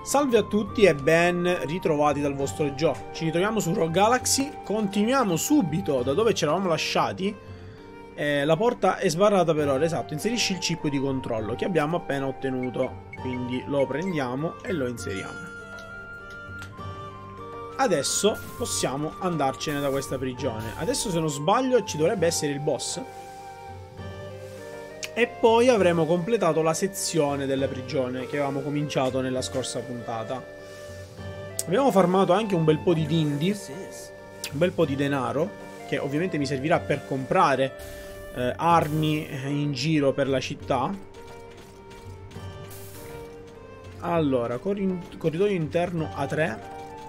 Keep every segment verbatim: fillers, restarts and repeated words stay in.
Salve a tutti e ben ritrovati dal vostro Gio. Ci ritroviamo su Rogue Galaxy. Continuiamo subito da dove ci eravamo lasciati. eh, La porta è sbarrata per ora. Esatto, inserisci il chip di controllo che abbiamo appena ottenuto. Quindi lo prendiamo e lo inseriamo. Adesso possiamo andarcene da questa prigione. Adesso, se non sbaglio, ci dovrebbe essere il boss. E poi avremo completato la sezione della prigione che avevamo cominciato nella scorsa puntata. Abbiamo farmato anche un bel po' di dindi, un bel po' di denaro, che ovviamente mi servirà per comprare eh, armi in giro per la città. Allora, corridoio interno A tre.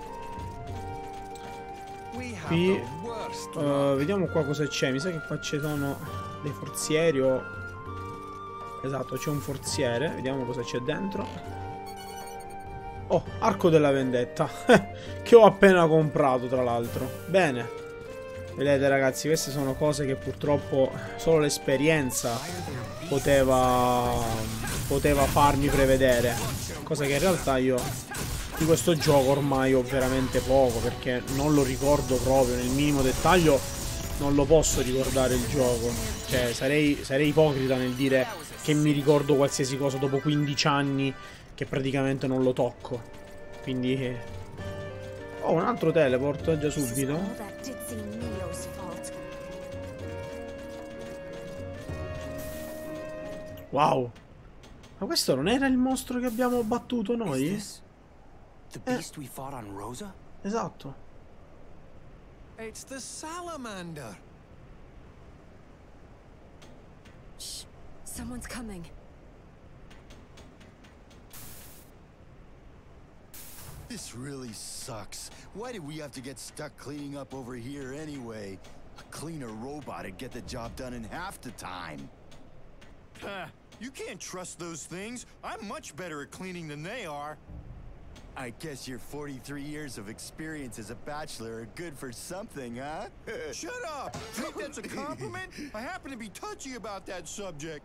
Qui uh, vediamo qua cosa c'è. Mi sa che qua ci sono dei forzieri o... Esatto, c'è un forziere. Vediamo cosa c'è dentro. Oh, arco della vendetta. Che ho appena comprato, tra l'altro. Bene. Vedete, ragazzi, queste sono cose che purtroppo solo l'esperienza poteva Poteva farmi prevedere. Cosa che in realtà io di questo gioco ormai ho veramente poco, perché non lo ricordo proprio nel minimo dettaglio. Non lo posso ricordare il gioco. Cioè, sarei, sarei ipocrita nel dire che mi ricordo qualsiasi cosa dopo quindici anni che praticamente non lo tocco. Quindi... Oh, un altro teleport già subito. Wow. Ma questo non era il mostro che abbiamo battuto noi? Eh. Esatto. It's the salamander. Shh. Someone's coming. This really sucks. Why did we have to get stuck cleaning up over here anyway? A cleaner robot would get the job done in half the time. Huh. You can't trust those things. I'm much better at cleaning than they are. I guess your forty-three years of experience as a bachelor are good for something, huh? Shut up! Think that's a compliment? I happen to be touchy about that subject.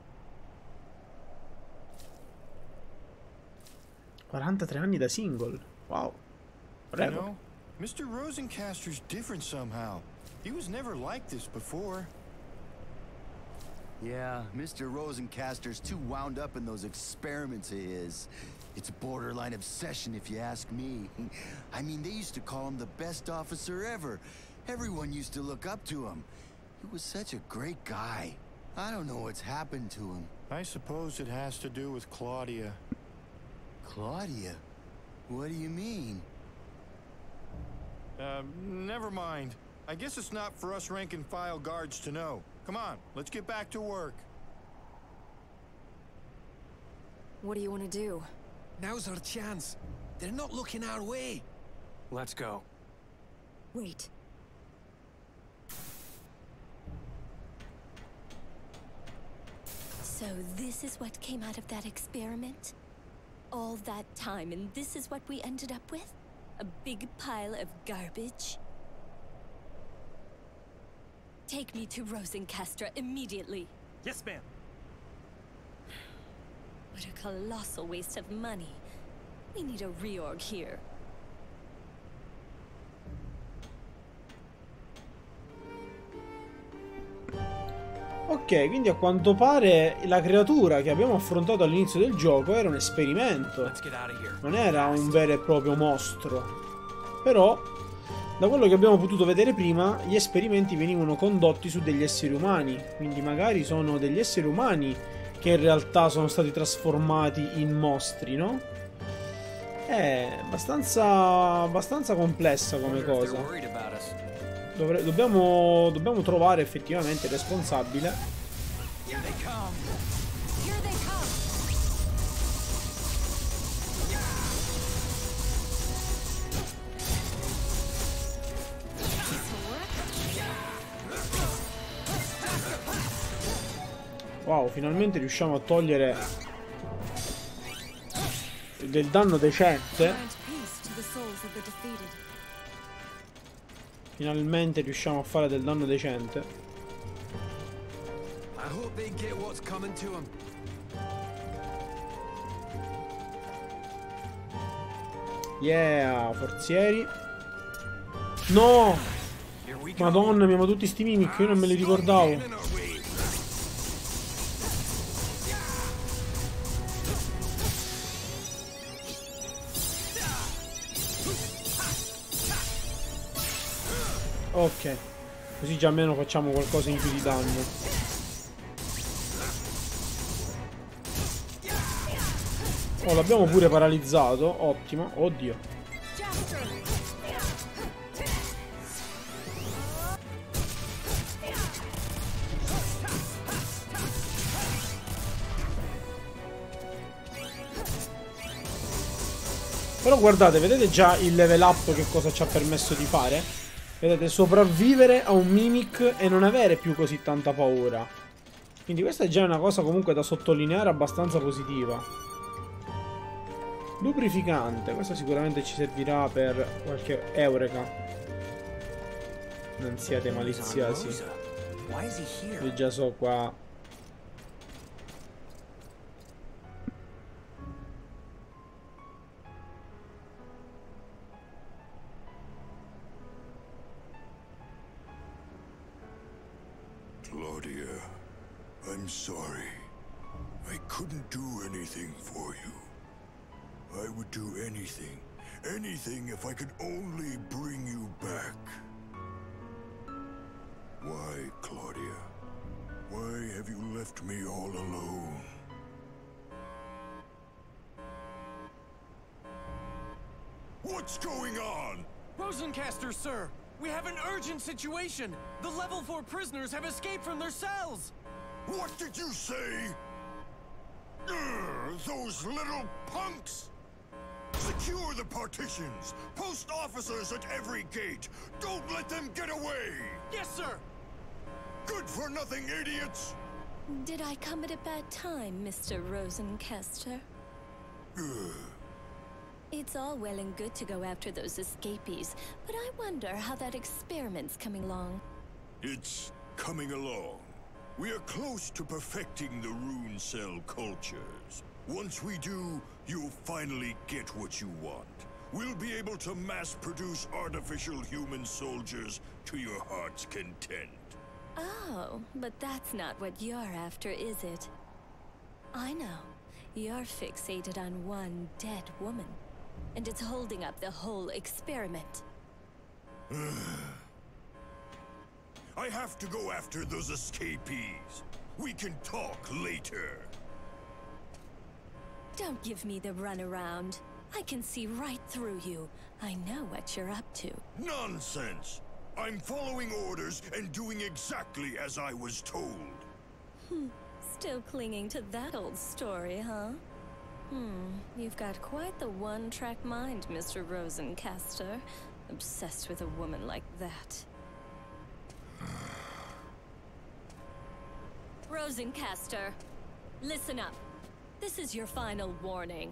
quarantatré anni da single. Wow. You know, Mister Rosencaster's different somehow. He was never like this before. Yeah, Mister Rosencaster's too wound up in those experiments of his. It's borderline obsession, if you ask me. I mean, they used to call him the best officer ever. Everyone used to look up to him. He was such a great guy. I don't know what's happened to him. I suppose it has to do with Claudia. Claudia? What do you mean? Uh, never mind. I guess it's not for us rank-and-file guards to know. Come on, let's get back to work. What do you want to do? Now's our chance. They're not looking our way. Let's go. Wait. So this is what came out of that experiment? All that time, and this is what we ended up with? A big pile of garbage? Take me to Rosencaster immediately. Yes, ma'am. What a colossal waste of money. We need a reorg here. Ok, quindi a quanto pare la creatura che abbiamo affrontato all'inizio del gioco era un esperimento. Non era un vero e proprio mostro. Però, da quello che abbiamo potuto vedere prima, gli esperimenti venivano condotti su degli esseri umani. Quindi magari sono degli esseri umani che in realtà sono stati trasformati in mostri, no? È abbastanza, abbastanza complessa come cosa. Dovre dobbiamo, dobbiamo trovare effettivamente il responsabile. Wow, finalmente riusciamo a togliere del danno decente. Finalmente riusciamo a fare del danno decente. I hope they get what's coming to them. Yeah, forzieri. No! Madonna mia, ma tutti sti mimic, io non me li ricordavo. Ok, così già almeno facciamo qualcosa in più di danno. Oh, l'abbiamo pure paralizzato, ottimo, oddio. Però guardate, vedete già il level up che cosa ci ha permesso di fare? Vedete, sopravvivere a un mimic e non avere più così tanta paura. Quindi questa è già una cosa comunque da sottolineare abbastanza positiva. Lubrificante, questo sicuramente ci servirà per qualche eureka. Non siate maliziosi. Io già so qua. Claudia, I'm sorry. I couldn't do anything for you. I would do anything, anything if I could only bring you back. Why, Claudia? Why have you left me all alone? What's going on? Rosencaster, sir! We have an urgent situation! The level four prisoners have escaped from their cells! What did you say? Urgh, those little punks! Secure the partitions! Post officers at every gate! Don't let them get away! Yes, sir! Good-for-nothing idiots! Did I come at a bad time, Mister Rosencaster? Ugh. It's all well and good to go after those escapees, but I wonder how that experiment's coming along. It's coming along. We are close to perfecting the rune cell cultures. Once we do, you'll finally get what you want. We'll be able to mass-produce artificial human soldiers to your heart's content. Oh, but that's not what you're after, is it? I know. You're fixated on one dead woman. And it's holding up the whole experiment. I have to go after those escapees. We can talk later. Don't give me the runaround. I can see right through you. I know what you're up to. Nonsense! I'm following orders and doing exactly as I was told. Hmm. Still clinging to that old story, huh? Hmm. You've got quite the one-track mind, Mister Rosencaster. Obsessed with a woman like that. Rosencaster, listen up. This is your final warning.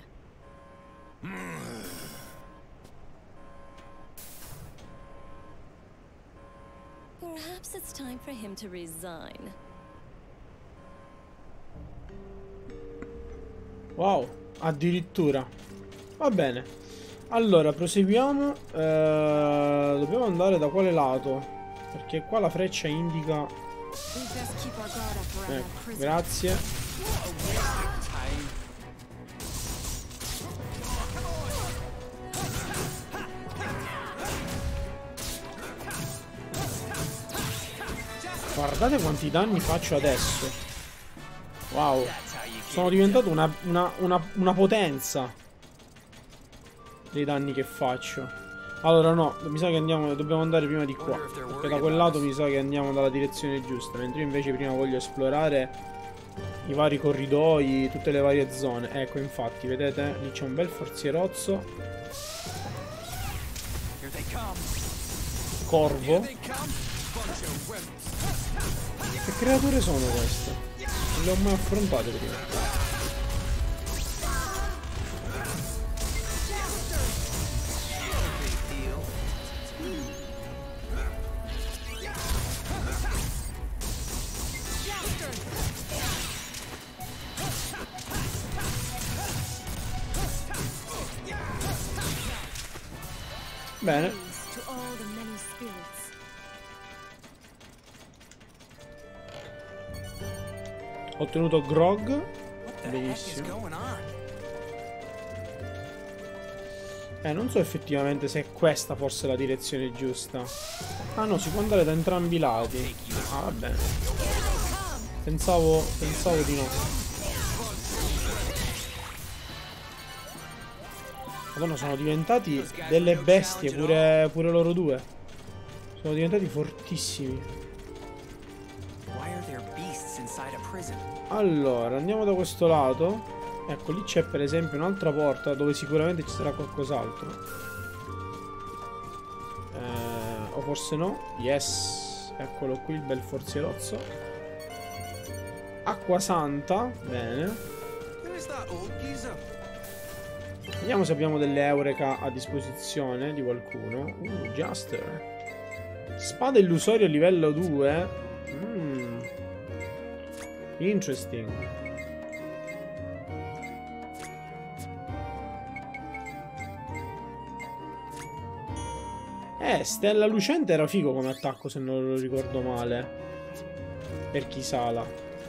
Perhaps it's time for him to resign. Wow, addirittura. Va bene. Allora, proseguiamo. Eh, dobbiamo andare da quale lato? Perché qua la freccia indica... Ecco, grazie. Guardate quanti danni faccio adesso. Wow. Sono diventato una, una, una, una potenza dei danni che faccio. Allora no, mi sa che andiamo, dobbiamo andare prima di qua, perché da quel lato mi sa che andiamo dalla direzione giusta. Mentre io invece prima voglio esplorare i vari corridoi, tutte le varie zone. Ecco, infatti, vedete? Lì c'è un bel forzierozzo. Corvo. Che creature sono queste? Non le ho mai affrontate prima. Bene. Praise to all the many spirits. Ho ottenuto grog. What the heck is Benissimo. going on? Eh, non so effettivamente se è questa forse la direzione giusta. Ah no, si può andare da entrambi i lati. Ah, va bene. Pensavo, pensavo di no. Madonna, sono diventati delle bestie pure, pure loro due. Sono diventati fortissimi. Why are there beasts inside a prison? Allora, andiamo da questo lato. Ecco, lì c'è per esempio un'altra porta dove sicuramente ci sarà qualcos'altro. Eh, o forse no. Yes. Eccolo qui il bel forzierozzo. Acqua santa. Bene. Who's that old geezer? Vediamo se abbiamo delle eureka a disposizione di qualcuno. Uh, Juster. Spada illusoria livello due. Mm. Interesting. Eh, Stella Lucente era figo come attacco, se non lo ricordo male. Per Kisala.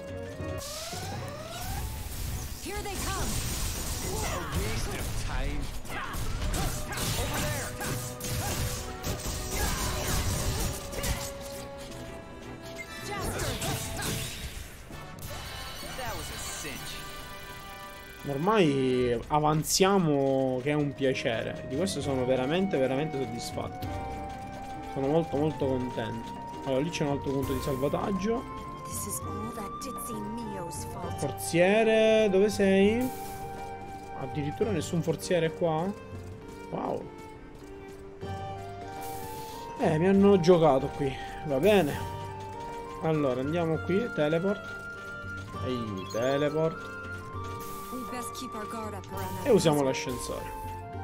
Here they come. Waste of time. Over there. That was a cinch. Ormai avanziamo che è un piacere. Di questo sono veramente, veramente soddisfatto. Sono molto, molto contento. Allora, lì c'è un altro punto di salvataggio. This is all that Ditzy Neo's fault. Forziere, dove sei? Addirittura nessun forziere qua? Wow. Eh, mi hanno giocato qui. Va bene. Allora, andiamo qui. Teleport. Ehi, teleport. We best keep our guard up around that E usiamo prison. l'ascensore.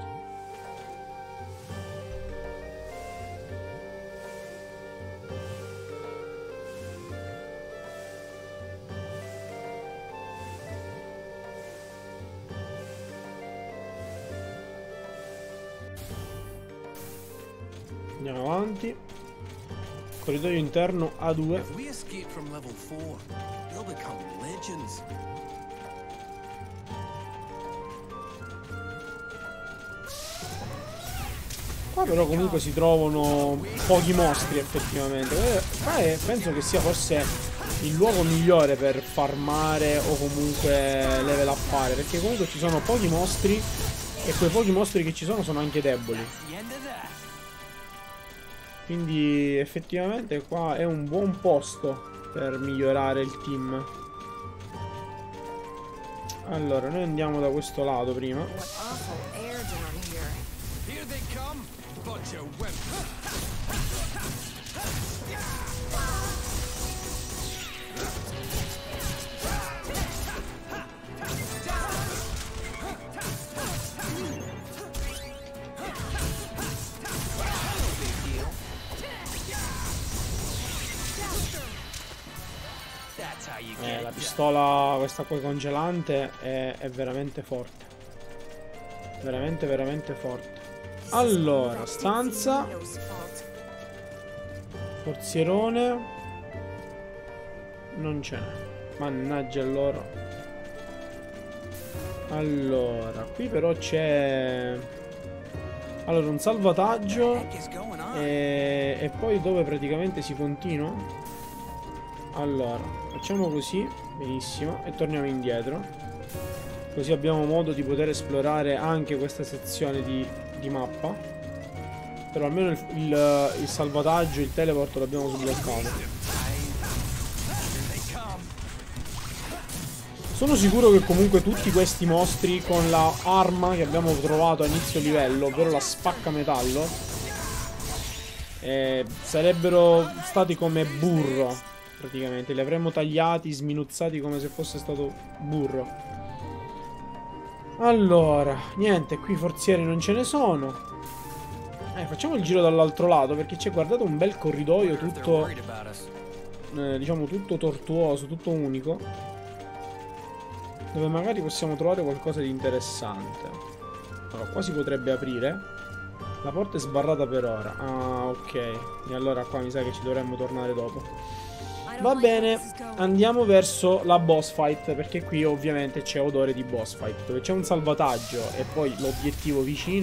Andiamo avanti. Corridoio interno A due. If we escape from level four, we'll become legends. Qua però comunque si trovano pochi mostri effettivamente. Eh, Qua è- penso che sia forse il luogo migliore per farmare o comunque level uppare, perché comunque ci sono pochi mostri e quei pochi mostri che ci sono sono anche deboli. The end of that. Quindi effettivamente qua è un buon posto per migliorare il team. Allora, noi andiamo da questo lato prima. What awful air down here. Here they come. Bunch of wimps. That's how you Eh, get la done. pistola, questa qua congelante, è, è veramente forte. Veramente, veramente forte. Allora, stanza. Neo's fault. Forzierone. Non ce n'è. Mannaggia loro. Allora, qui però c'è... Allora, un salvataggio. What the heck is going on? E, e poi dove praticamente si continua. Allora, facciamo così. Benissimo. E torniamo indietro. Così abbiamo modo di poter esplorare anche questa sezione di, di mappa. Però almeno il, il, il salvataggio, il teleport l'abbiamo sbloccato. Sono sicuro che comunque tutti questi mostri con la arma che abbiamo trovato a inizio livello, ovvero la spacca metallo, eh, sarebbero stati come burro, praticamente. Li avremmo tagliati, sminuzzati come se fosse stato burro. Allora, niente, qui forzieri non ce ne sono. Eh, facciamo il giro dall'altro lato, perché c'è, guardate, un bel corridoio tutto, eh, diciamo, tutto tortuoso, tutto unico, dove magari possiamo trovare qualcosa di interessante. Allora, qua si potrebbe aprire. La porta è sbarrata per ora. Ah, ok. E allora qua mi sa che ci dovremmo tornare dopo. Va bene, andiamo verso la boss fight, perché qui ovviamente c'è odore di boss fight, dove c'è un salvataggio e poi l'obiettivo vicino.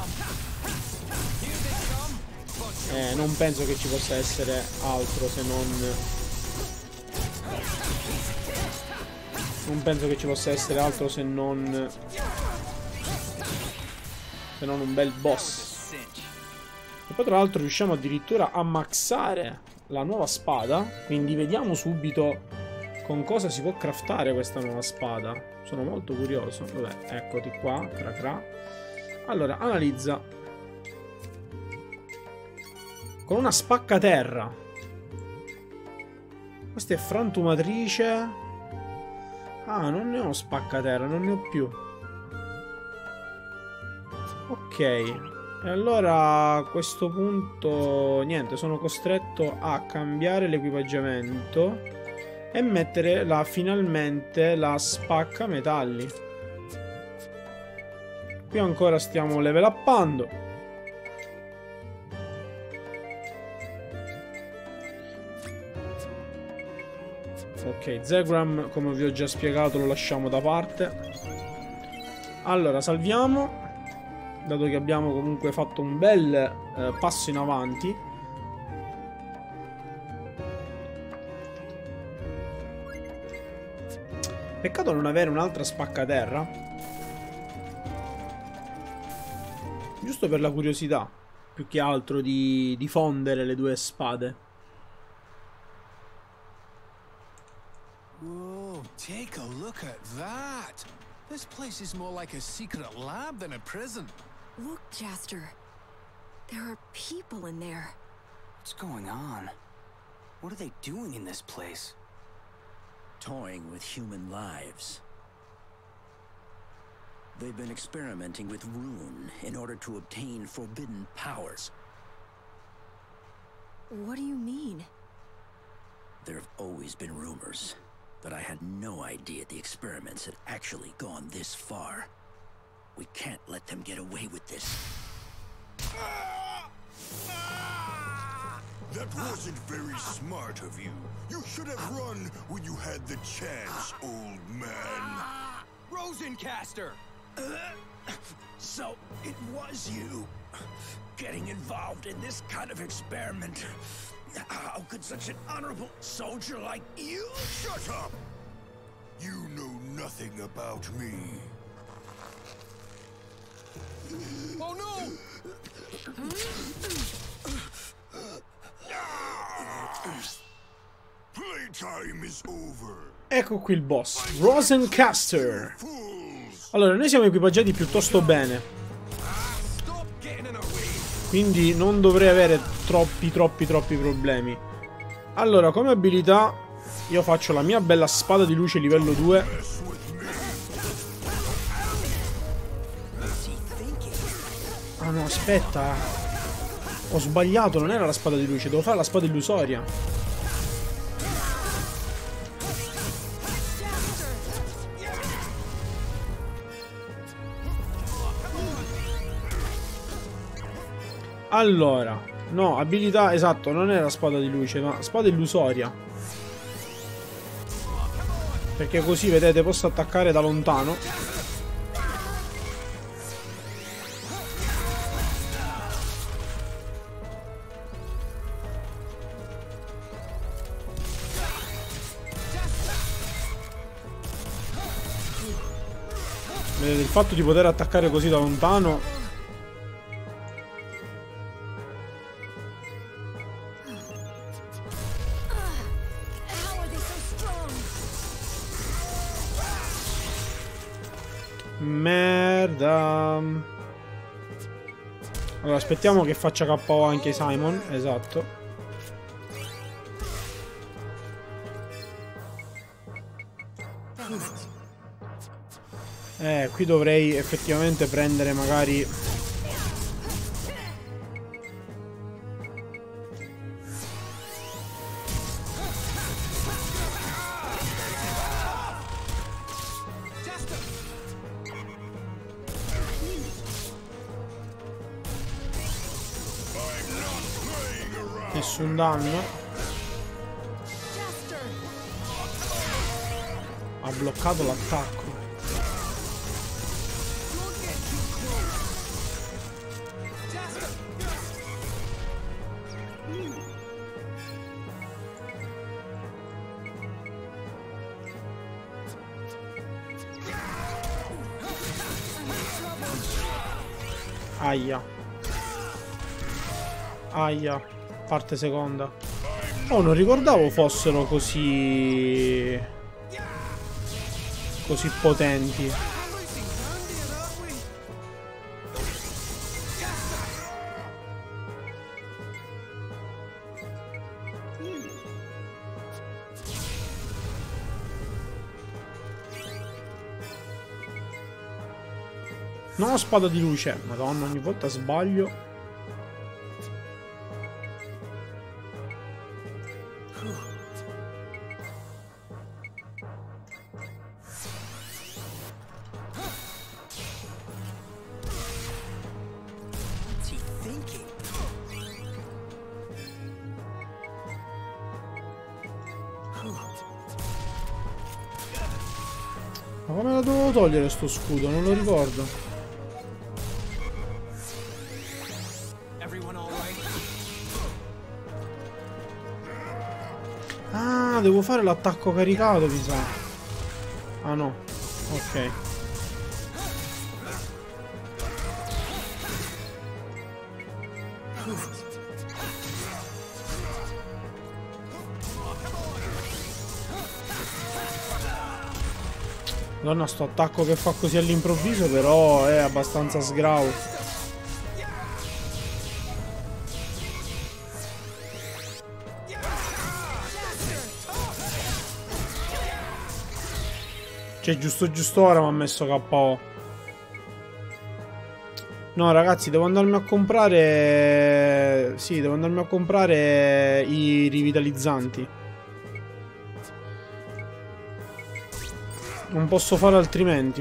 Eh, non penso che ci possa essere altro se non... Non penso che ci possa essere altro se non... Se non un bel boss. E poi tra l'altro riusciamo addirittura a maxare la nuova spada. Quindi vediamo subito con cosa si può craftare questa nuova spada. Sono molto curioso. Vabbè, eccoti qua, cra cra. Allora, analizza. Con una spaccaterra. Questa è frantumatrice. Ah, non ne ho spaccaterra, non ne ho più. Ok, e allora a questo punto niente, sono costretto a cambiare l'equipaggiamento e mettere la, finalmente la spacca metalli. Qui ancora stiamo level uppando. Ok, Zegram, come vi ho già spiegato, lo lasciamo da parte. Allora, salviamo. Dato che abbiamo comunque fatto un bel eh, passo in avanti. Peccato non avere un'altra spaccaterra. Giusto per la curiosità, più che altro di, di fondere le due spade. Whoa, take a look at that. This place is more like a secret lab than a prison. Look, Jaster. There are people in there. What's going on? What are they doing in this place? Toying with human lives. They've been experimenting with Rune in order to obtain forbidden powers. What do you mean? There have always been rumors, but I had no idea the experiments had actually gone this far. We can't let them get away with this. That wasn't very smart of you. You should have run when you had the chance, old man. Rosencaster! So, it was you getting involved in this kind of experiment. How could such an honorable soldier like you... Shut up! You know nothing about me. Oh no! Playtime is over. Ecco qui il boss, Rosencaster. Allora, noi siamo equipaggiati piuttosto bene, quindi non dovrei avere troppi, troppi, troppi problemi. Allora, come abilità, io faccio la mia bella spada di luce livello due. Ah no, aspetta. Ho sbagliato, non era la spada di luce, devo fare la spada illusoria. Allora, no, abilità, esatto, non è la spada di luce, ma spada illusoria. Perché così, vedete, posso attaccare da lontano. Vedete, il fatto di poter attaccare così da lontano... Merda. Allora, aspettiamo che faccia K O anche Simon. Esatto. Eh, qui dovrei effettivamente prendere magari... Nessun danno. Ha bloccato l'attacco. Aia. Aia. Parte seconda. Oh, non ricordavo fossero così... così potenti. No, spada di luce. Madonna, ogni volta sbaglio. Ma come la dovevo togliere sto scudo? Non lo ricordo. Ah, devo fare l'attacco caricato, mi sa. Ah no. Ok. Madonna, sto attacco che fa così all'improvviso però è abbastanza sgravo. Cioè, giusto giusto ora mi ha messo K O. No, ragazzi, devo andarmi a comprare... Sì, devo andarmi a comprare i rivitalizzanti. Non posso fare altrimenti.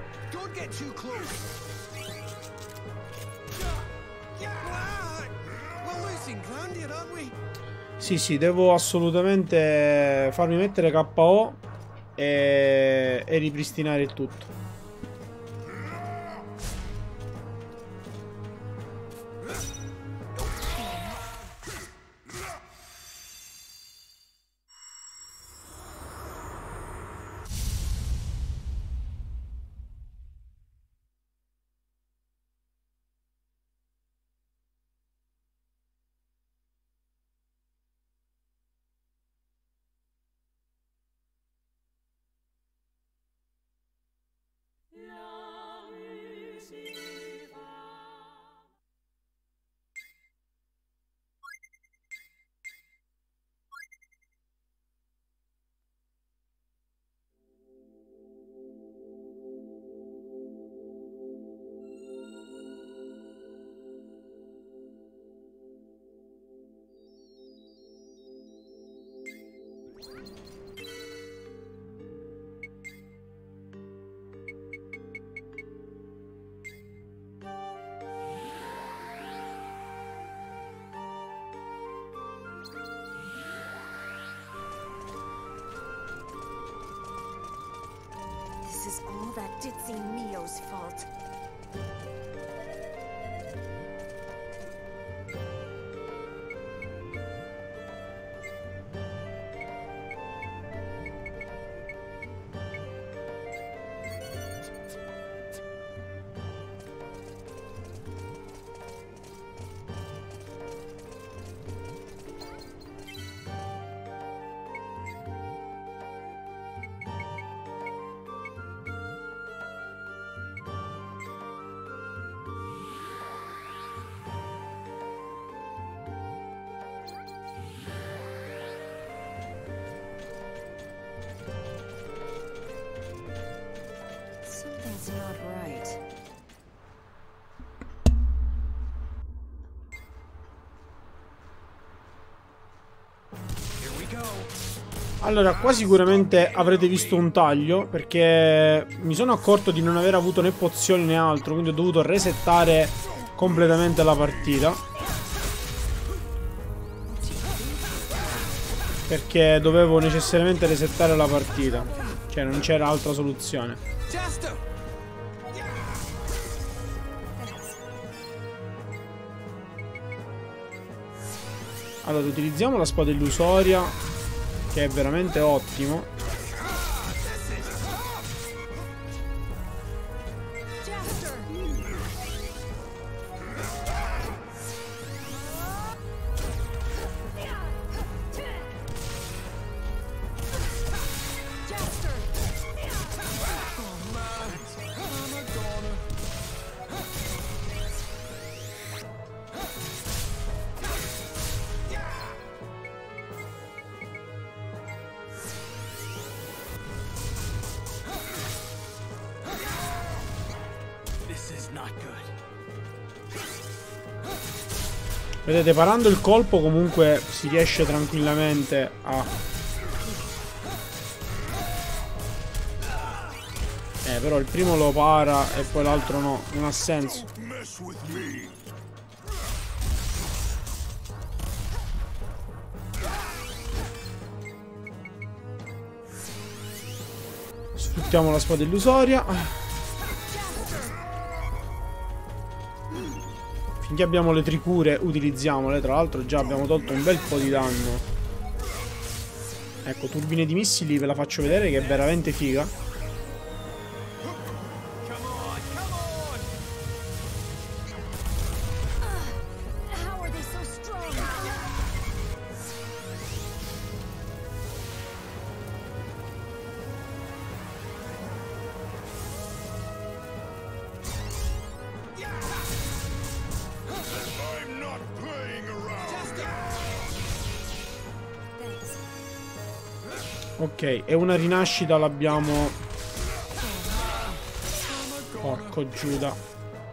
Sì, sì, devo assolutamente farmi mettere K O e, e ripristinare il tutto. This is all that ditzy Mio's fault. Something's not right. Here we go. Allora, qua sicuramente avrete visto un taglio, perché mi sono accorto di non aver avuto né pozioni né altro, quindi ho dovuto resettare completamente la partita. perché dovevo necessariamente resettare la partita. Cioè non c'era altra soluzione. Allora utilizziamo la spada illusoria, che è veramente ottimo. Vedete, parando il colpo comunque si riesce tranquillamente a... Eh, però il primo lo para e poi l'altro no, non ha senso. Sfruttiamo la spada illusoria. Finché abbiamo le tricure utilizziamole. Tra l'altro già abbiamo tolto un bel po' di danno. Ecco, turbine di missili ve la faccio vedere che è veramente figa. Ok, e una rinascita l'abbiamo... Porco Giuda.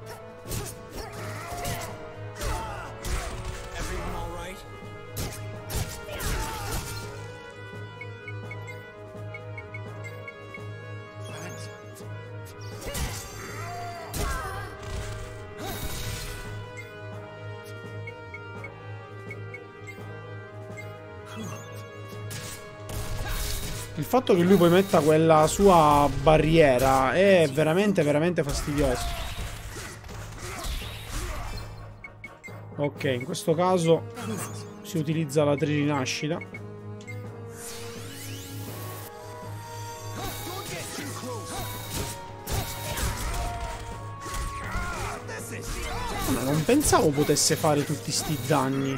Il fatto che lui poi metta quella sua barriera è veramente veramente fastidioso. Ok, in questo caso si utilizza la tririnascita. Ma non pensavo potesse fare tutti sti danni.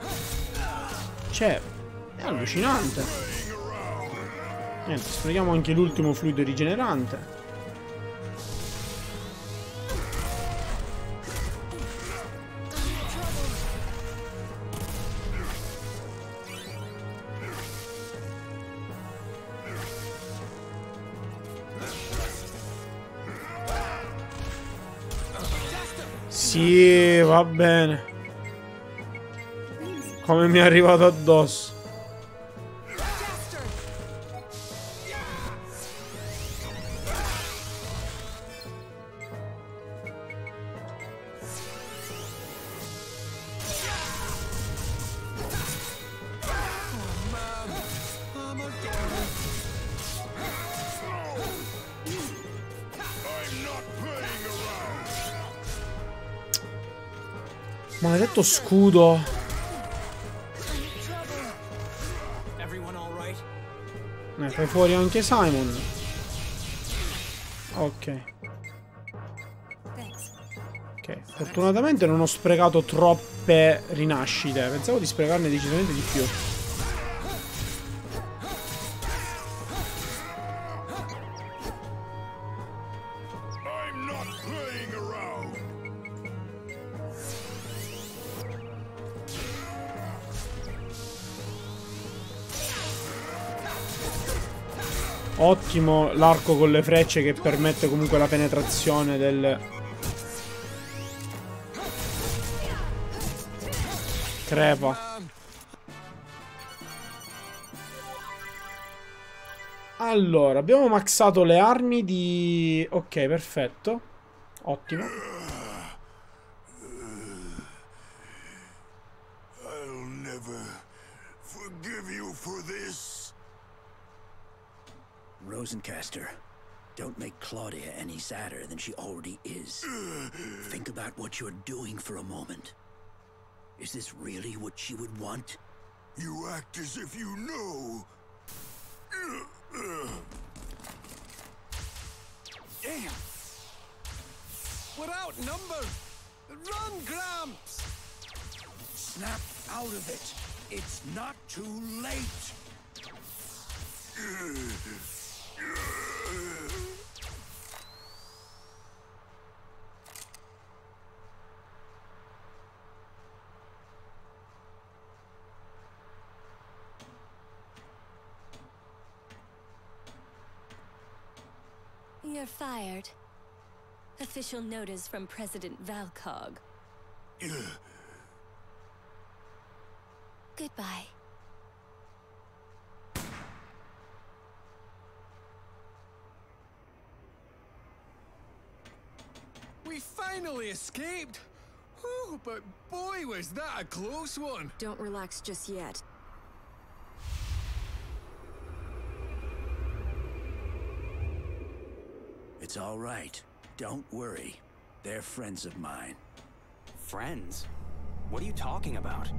Cioè, è allucinante. Niente, sprechiamo anche l'ultimo fluido rigenerante. Sì, va bene. Come mi è arrivato addosso. Maledetto scudo. Eh, fai fuori anche Simon. Ok. Ok, fortunatamente non ho sprecato troppe rinascite. Pensavo di sprecarne decisamente di più. Ottimo l'arco con le frecce che permette comunque la penetrazione del... Crepa. Allora, abbiamo maxato le armi di... Ok, perfetto. Ottimo. I'll never forgive you for Rosencaster, don't make Claudia any sadder than she already is. Think about what you're doing for a moment. Is this really what she would want? You act as if you know. Damn! We're outnumbered! Run, Gramps! Snap out of it. It's not too late. You're fired. Official notice from President Valcog. Goodbye. We finally escaped! Whew, but boy, was that a close one! Don't relax just yet. It's all right. Don't worry. They're friends of mine. Friends? What are you talking about?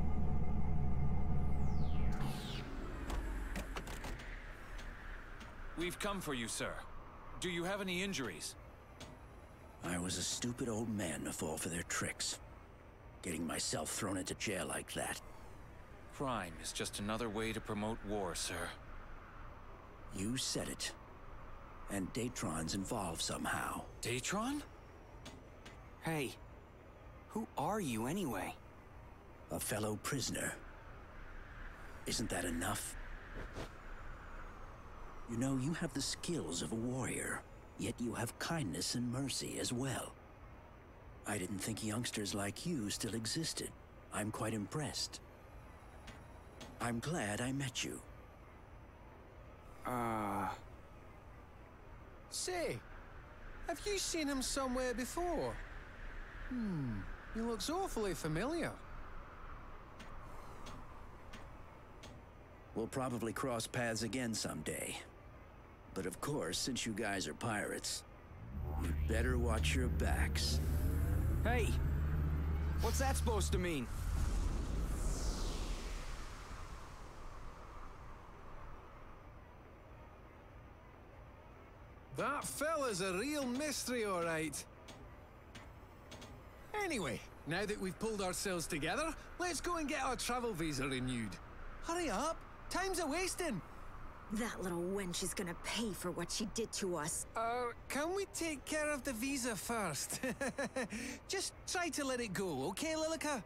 We've come for you, sir. Do you have any injuries? I was a stupid old man to fall for their tricks. Getting myself thrown into jail like that. Crime is just another way to promote war, sir. You said it. And Datron's involved somehow. Datron? Hey, who are you anyway? A fellow prisoner. Isn't that enough? You know, you have the skills of a warrior, yet you have kindness and mercy as well. I didn't think youngsters like you still existed. I'm quite impressed. I'm glad I met you. Uh... Say, have you seen him somewhere before? Hmm, he looks awfully familiar. We'll probably cross paths again someday. But of course, since you guys are pirates, you'd better watch your backs. Hey! What's that supposed to mean? That fella's a real mystery, all right. Anyway, now that we've pulled ourselves together, let's go and get our travel visa renewed. Hurry up! Time's a-wasting! That little wench is gonna pay for what she did to us. Uh, can we take care of the visa first? Just try to let it go, okay, Lilica?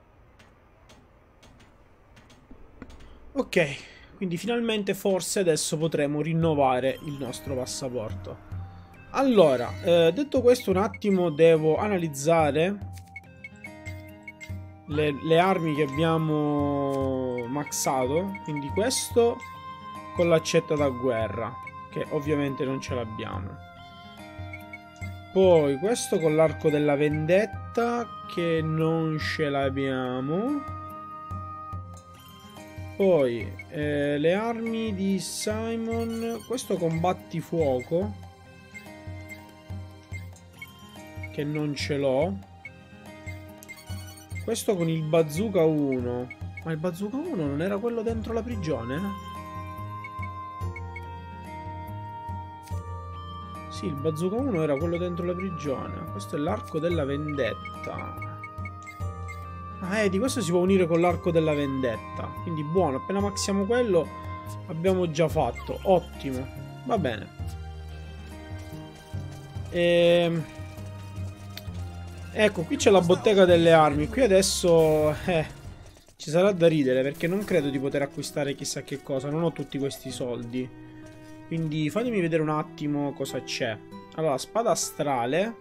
Ok, quindi finalmente forse adesso potremo rinnovare il nostro passaporto. Allora, eh, detto questo un attimo devo analizzare le, le armi che abbiamo maxato. Quindi questo con l'accetta da guerra, che ovviamente non ce l'abbiamo. Poi questo con l'arco della vendetta, che non ce l'abbiamo. Poi eh, le armi di Simon, questo con battifuoco, che non ce l'ho. Questo con il bazooka uno. Ma il bazooka uno non era quello dentro la prigione? Sì, il bazooka uno era quello dentro la prigione. Questo è l'arco della vendetta. Ah, eh, di questo si può unire con l'arco della vendetta. Quindi buono, appena maxiamo quello abbiamo già fatto. Ottimo, va bene. Ehm... Ecco, qui c'è la bottega delle armi. Qui adesso eh, ci sarà da ridere, perché non credo di poter acquistare chissà che cosa. Non ho tutti questi soldi. Quindi fatemi vedere un attimo cosa c'è. Allora, spada astrale.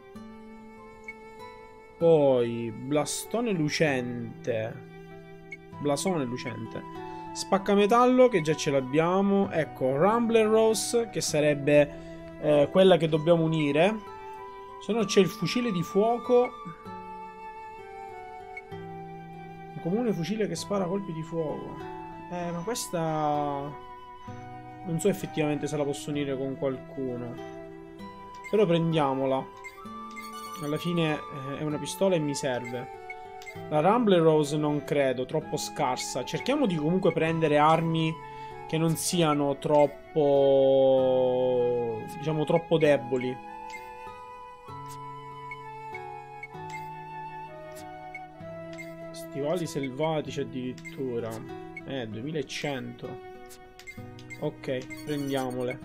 Poi blastone lucente. Blasone lucente. Spaccametallo, che già ce l'abbiamo. Ecco, Rumbler Rose, che sarebbe eh, quella che dobbiamo unire. Se no c'è il fucile di fuoco. Un comune fucile che spara colpi di fuoco. Eh, ma questa... Non so effettivamente se la posso unire con qualcuno. Però prendiamola. Alla fine eh, è una pistola e mi serve. La Rumble Rose non credo, troppo scarsa. Cerchiamo di comunque prendere armi che non siano troppo... diciamo troppo deboli. Stivali selvatici addirittura. Eh, duemilacento. Ok, prendiamole.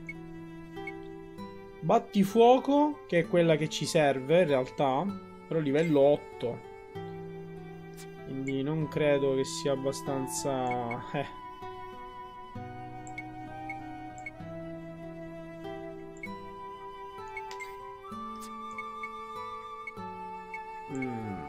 Battifuoco, che è quella che ci serve in realtà, però livello otto. Quindi non credo che sia abbastanza... Eh. Mm.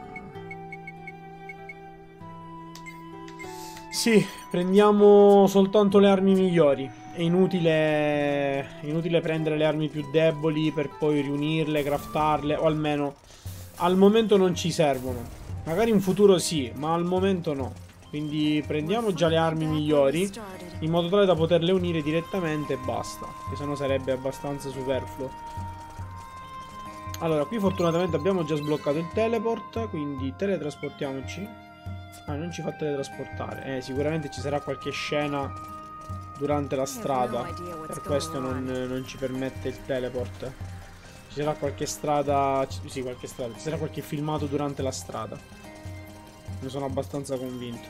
Sì, prendiamo soltanto le armi migliori. È inutile, è inutile prendere le armi più deboli per poi riunirle, craftarle, o almeno al momento non ci servono. Magari in futuro sì, ma al momento no. Quindi prendiamo già le armi migliori in modo tale da poterle unire direttamente e basta, che sennò sarebbe abbastanza superfluo. Allora, qui fortunatamente abbiamo già sbloccato il teleport, quindi teletrasportiamoci. Ah, non ci fa teletrasportare. Eh, sicuramente ci sarà qualche scena durante la strada, per questo non, non ci permette il teleport. Ci sarà qualche strada, sì, qualche strada, ci sarà qualche filmato durante la strada. Ne sono abbastanza convinto.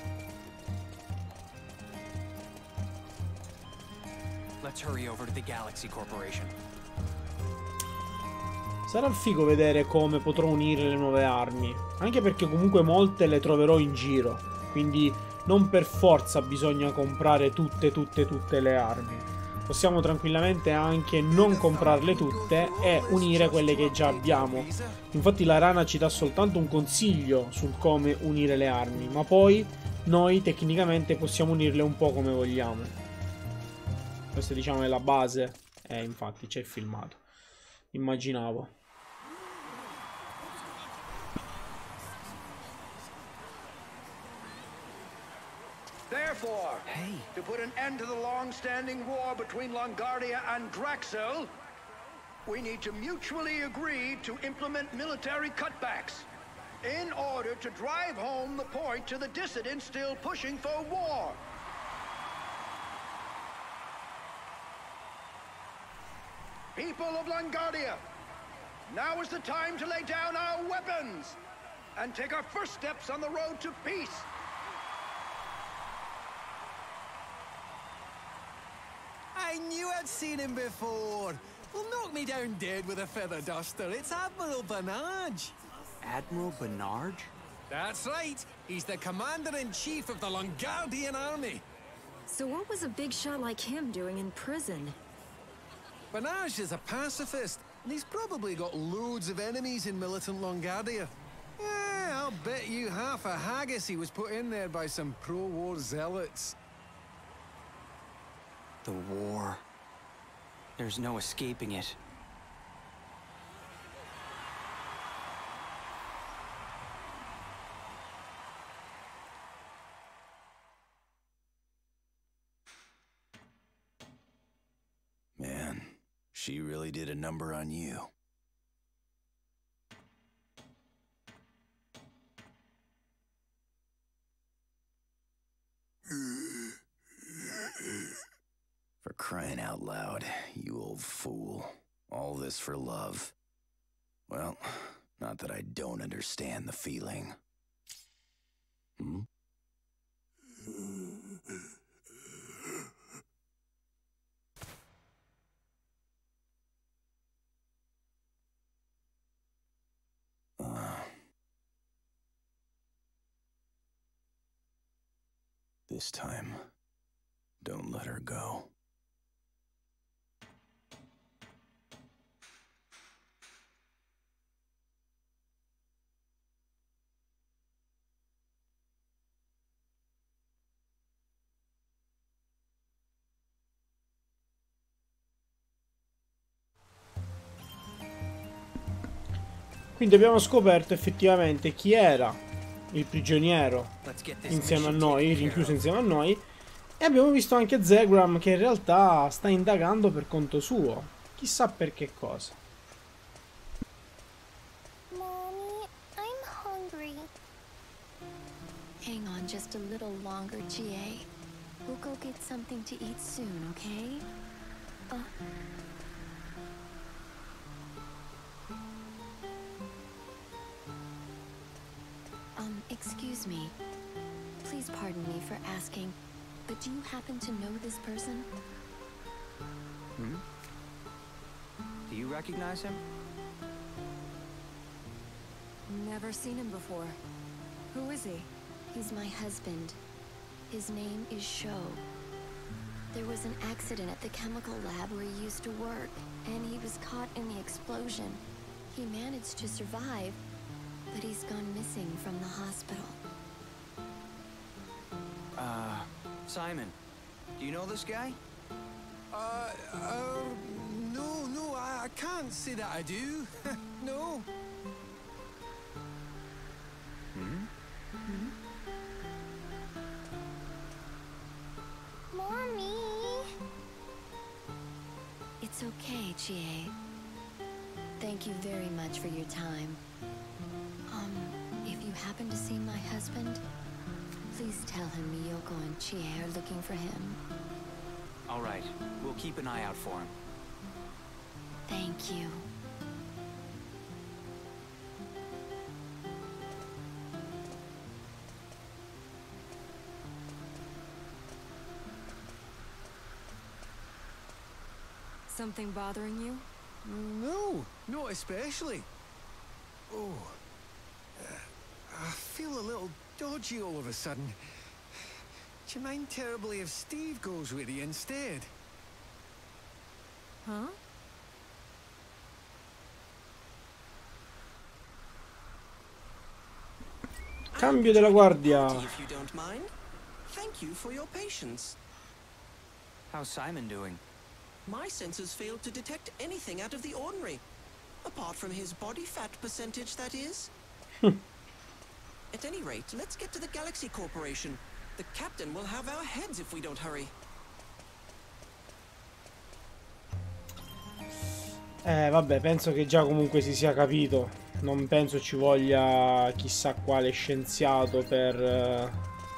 Let's hurry over to the Galaxy Corporation. Sarà figo vedere come potrò unire le nuove armi, anche perché comunque molte le troverò in giro, quindi non per forza bisogna comprare tutte, tutte, tutte le armi. Possiamo tranquillamente anche non comprarle tutte e unire quelle che già abbiamo. Infatti la rana ci dà soltanto un consiglio sul come unire le armi, ma poi noi tecnicamente possiamo unirle un po' come vogliamo. Questa diciamo è la base. Eh, infatti c'è il filmato. Immaginavo. Therefore, hey. to put an end to the long-standing war between Longardia and Draxel, we need to mutually agree to implement military cutbacks in order to drive home the point to the dissidents still pushing for war. People of Longardia, now is the time to lay down our weapons and take our first steps on the road to peace. I knew I'd seen him before. Well, knock me down dead with a feather duster. It's Admiral Banage. Admiral Banage? That's right. He's the commander-in-chief of the Longardian army. So what was a big shot like him doing in prison? Banage is a pacifist, and he's probably got loads of enemies in militant Longardia. Yeah, I'll bet you half a haggis he was put in there by some pro-war zealots. The war. There's no escaping it. Man, she really did a number on you. For crying out loud, you old fool. All this for love. Well, not that I don't understand the feeling. Hmm? Uh, this time, don't let her go. Quindi abbiamo scoperto effettivamente chi era il prigioniero insieme a noi, rinchiuso insieme a noi, E abbiamo visto anche Zegram che in realtà sta indagando per conto suo. Chissà per che cosa. Mommy, I'm hungry. Hang on just a little longer, G A. We'll go get something to eat soon, okay? Uh... Um, excuse me. Please pardon me for asking, but do you happen to know this person? Hmm? Do you recognize him? Never seen him before. Who is he? He's my husband. His name is Sho. There was an accident at the chemical lab where he used to work, and he was caught in the explosion. He managed to survive, but he's gone missing from the hospital. Uh, Simon, do you know this guy? Uh, uh, no, no, I, I can't say that I do. No. Hmm? Hmm? Mommy! It's okay, G A. Thank you very much for your time. Um, if you happen to see my husband, please tell him Miyoko and Chie are looking for him. All right, we'll keep an eye out for him. Thank you. Something bothering you? No, not especially. Oh, uh, I feel a little dodgy all of a sudden. Do you mind terribly if Steve goes with you instead? Huh? Cambio della guardia. If you don't mind. Thank you for your patience. How's Simon doing? My sensors failed to detect anything out of the ordinary. Apart from his body fat percentage, that is. At any rate, let's get to the Galaxy Corporation. The captain will have our heads if we don't hurry. Eh, vabbè, penso che già comunque si sia capito. Non penso ci voglia chissà quale scienziato per...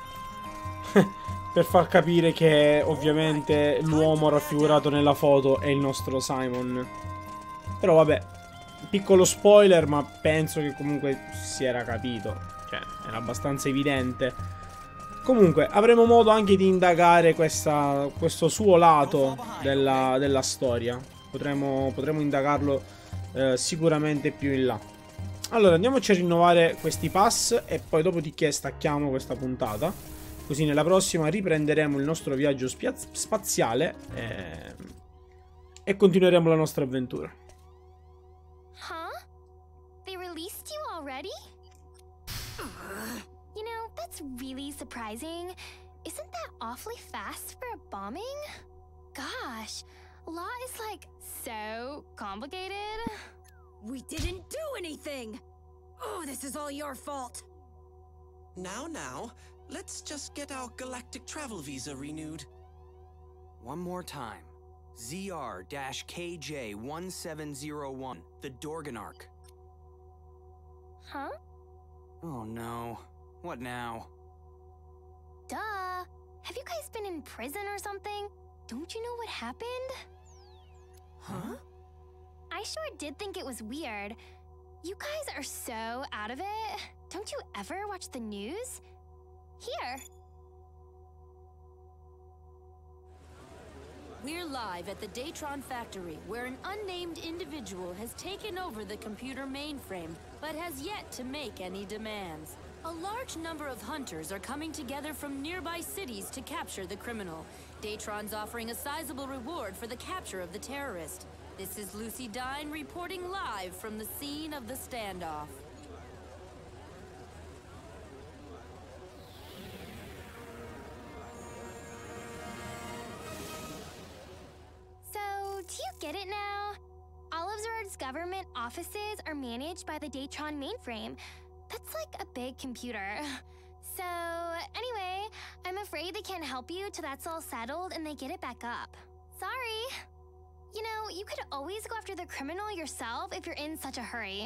per far capire che ovviamente l'uomo raffigurato nella foto è il nostro Simon. Però vabbè, piccolo spoiler, ma penso che comunque si era capito. Cioè, era abbastanza evidente. Comunque, avremo modo anche di indagare questa, questo suo lato della, della storia. Potremo, potremo indagarlo eh, sicuramente più in là. Allora, andiamoci a rinnovare questi pass e poi dopodiché stacchiamo questa puntata. Così nella prossima riprenderemo il nostro viaggio spaziale e, e continueremo la nostra avventura. Huh? They released you already? You know, that's really surprising. Isn't that awfully fast for a bombing? Gosh, law is like so complicated. We didn't do anything! Oh, this is all your fault! Now, now, let's just get our galactic travel visa renewed. One more time. Z R K J one seven zero one, the Dorganarch. Huh? Oh no. What now? Duh. Have you guys been in prison or something? Don't you know what happened? Huh? I sure did think it was weird. You guys are so out of it. Don't you ever watch the news? Here. We're live at the Datron factory, where an unnamed individual has taken over the computer mainframe, but has yet to make any demands. A large number of hunters are coming together from nearby cities to capture the criminal. Datron's offering a sizable reward for the capture of the terrorist. This is Lucy Dine reporting live from the scene of the standoff. So, do you get it now? All of Zord's government offices are managed by the Datron mainframe. That's like a big computer. So So, anyway, I'm afraid they can't help you till that's all settled and they get it back up. Sorry. You know, you could always go after the criminal yourself if you're in such a hurry.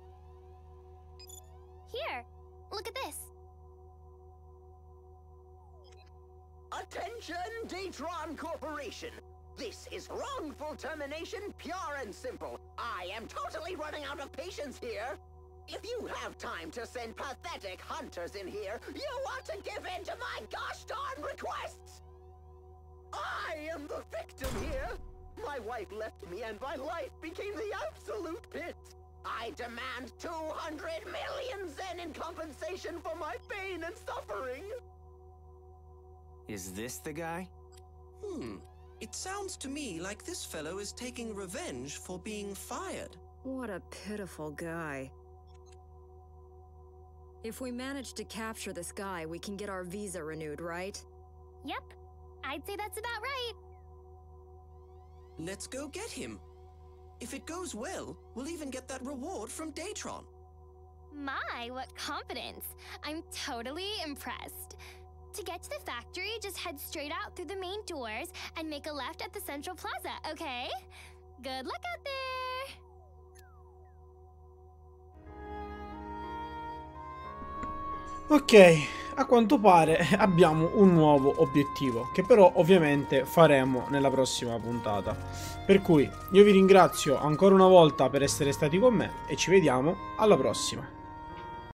Here, look at this. Attention, Datron Corporation! This is wrongful termination, pure and simple. I am totally running out of patience here. If you have time to send pathetic hunters in here, you ought to give in to my gosh darn requests! I am the victim here! My wife left me and my life became the absolute pit! I demand two hundred million Zen in compensation for my pain and suffering! Is this the guy? Hmm. It sounds to me like this fellow is taking revenge for being fired. What a pitiful guy. If we manage to capture this guy, we can get our visa renewed, right? Yep. I'd say that's about right. Let's go get him. If it goes well, we'll even get that reward from Datron. My, what confidence. I'm totally impressed. To get to the factory, just head straight out through the main doors and make a left at the Central Plaza, okay? Good luck out there! Ok, a quanto pare abbiamo un nuovo obiettivo, che però ovviamente faremo nella prossima puntata. Per cui io vi ringrazio ancora una volta per essere stati con me e ci vediamo alla prossima.